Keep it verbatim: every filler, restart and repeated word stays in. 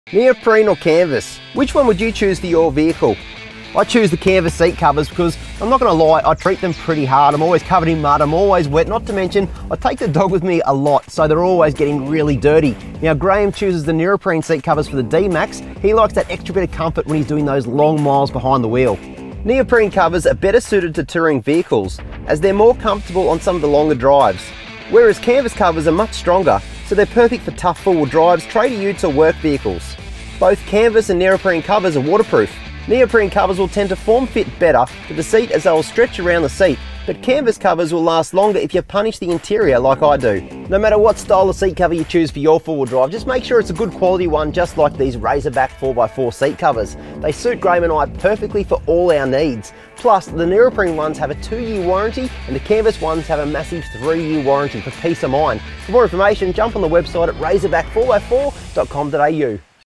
Neoprene or canvas? Which one would you choose for your vehicle? I choose the canvas seat covers because, I'm not going to lie, I treat them pretty hard. I'm always covered in mud, I'm always wet, not to mention I take the dog with me a lot, so they're always getting really dirty. Now Graham chooses the Neoprene seat covers for the D Max. He likes that extra bit of comfort when he's doing those long miles behind the wheel. Neoprene covers are better suited to touring vehicles as they're more comfortable on some of the longer drives, whereas canvas covers are much stronger, so they're perfect for tough four-wheel drives, trader utes or work vehicles. Both canvas and neoprene covers are waterproof. Neoprene covers will tend to form fit better to the seat as they will stretch around the seat, but canvas covers will last longer if you punish the interior like I do. No matter what style of seat cover you choose for your four-wheel drive, just make sure it's a good quality one, just like these Razorback four by four seat covers. They suit Graham and I perfectly for all our needs. Plus, the neoprene ones have a two-year warranty and the canvas ones have a massive three-year warranty for peace of mind. For more information, jump on the website at razorback four by four dot com dot A U.